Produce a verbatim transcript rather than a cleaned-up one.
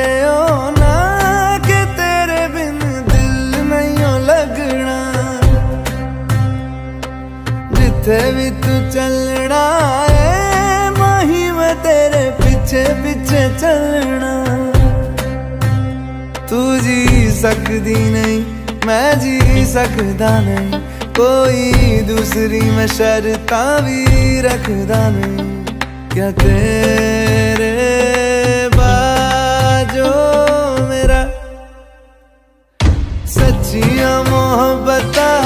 ओ ना कि तेरे बिन दिल नहीं हो लगना। जिथे भी तू चलना है माही मैं तेरे पीछे पीछे चलना। तू जी सकदी नहीं मैं जी सकदा नहीं, कोई दूसरी मैं शर्तां भी रखदा नहीं। क्या तेरे बाजो मेरा सच्चियां मोहब्बतां